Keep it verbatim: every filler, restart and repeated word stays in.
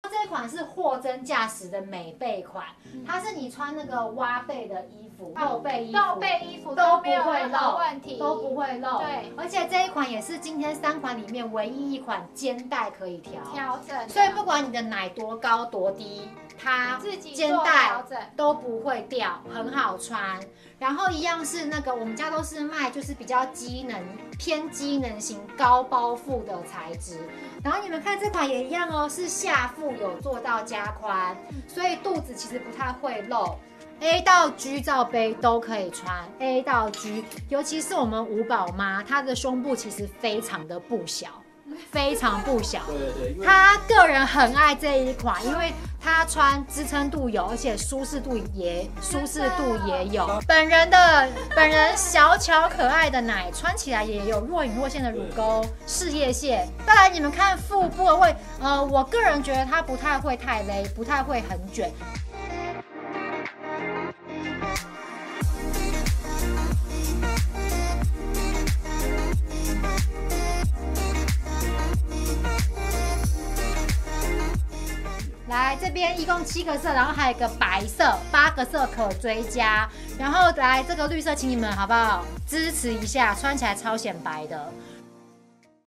这一款是货真价实的美背款，它是你穿那个挖背的衣服、露背衣服、 露背衣服都没有不会漏问题， 都不会漏。 对， 而且这一款也是今天三款里面唯一一款肩带可以调调整， 所以不管你的奶多高多低，它自己肩带整都不会掉，很好穿。然后一样是那个我们家都是卖就是比较机能偏机能型高包覆的材质。然后你们看这款也一样哦，是下腹有做到加宽，所以肚子其实不太会露。A 到 G 罩杯都可以穿 ，A 到 G， 尤其是我们五宝妈，她的胸部其实非常的不小，非常不小。 对对对， 她个人很爱这一款，因为她穿支撑度有，而且舒适度也舒适度也有。本人的本人小巧可爱的奶，穿起来也有若隐若现的乳沟、事业线。再来，你们看腹部的位，呃，我个人觉得它不太会太勒，不太会很卷。来这边一共七个色，然后还有一个白色，八个色可追加。然后来这个绿色，请你们好不好支持一下，穿起来超显白的。